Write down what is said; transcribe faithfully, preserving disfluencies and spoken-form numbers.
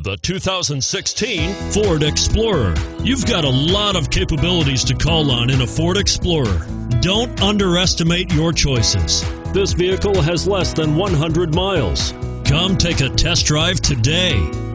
the two thousand sixteen Ford Explorer. You've got a lot of capabilities to call on in a Ford Explorer. Don't underestimate your choices. This vehicle has less than one hundred miles. Come take a test drive today.